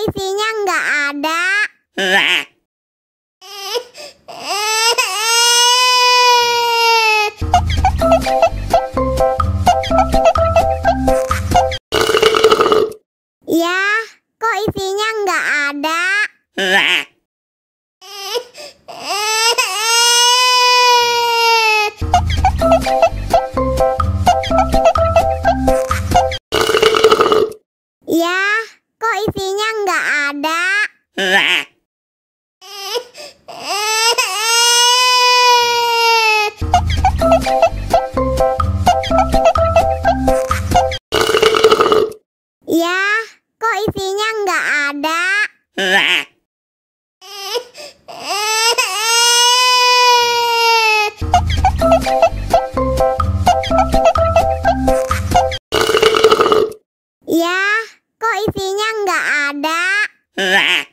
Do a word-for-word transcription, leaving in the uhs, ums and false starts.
isinya nggak ada? Ya, kok isinya nggak ada? Ya, kok isinya nggak ada? Ya, kok isinya nggak ada? Ya, kok isinya nggak ada?